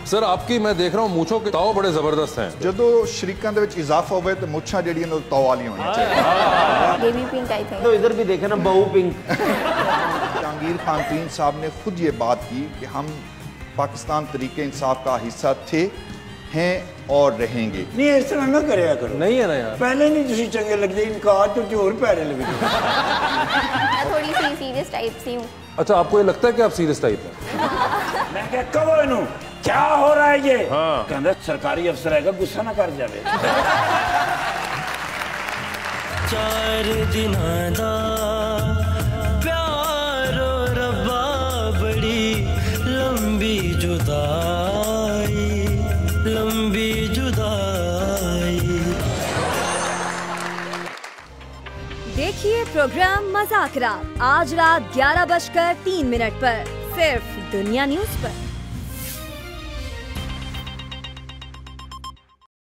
Sir आपकी मैं देख रहा हूँ मूछों के ताव बड़े जबरदस्त हैं। ਜਦੋਂ ਸ਼ਰੀਕਾਂ ਦੇ ਵਿੱਚ ਇਜ਼ਾਫਾ ਹੋਵੇ ਤੇ ਮੁੱਛਾਂ ਜਿਹੜੀਆਂ ਨੇ ਤੌ ਵਾਲੀਆਂ ਹੋਣੀਆਂ ਚਾਹੀਦੀਆਂ। Baby pink I think. तो इधर भी देखे ना बहू पिंक। जहांगीर खान प्रीन साहब ने खुद ये बात की कि हम पाकिस्तान तरीके इंसाफ का हिस्सा थे, हैं और रहेंगे। नहीं इस तरह ना करया करो। नहीं है ना यार, पहले नहीं तुसी चंगे लगदे, इनकार तो जोर पैरे लगे। मैं थोड़ी सी सीरियस टाइप सी हूँ। अच्छा आपको ये लगता है कि आप सीरियस टाइप हैं? मैं क्या कहो इनू क्या हो रहा है ये? हाँ। कहंदा सरकारी अफसर है, गुस्सा ना कर जावे। 4 दिनां दा प्यारो रब्बा बड़ी लंबी जुदाई, लंबी जुदाई। देखिए प्रोग्राम मजाक रात आज रात 11:03 पर सिर्फ दुनिया न्यूज पर।